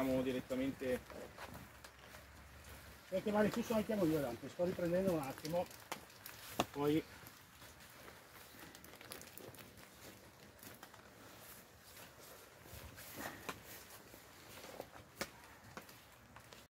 andiamo direttamente. Perché vale, ci sono anche io Dante, sto riprendendo un attimo, poi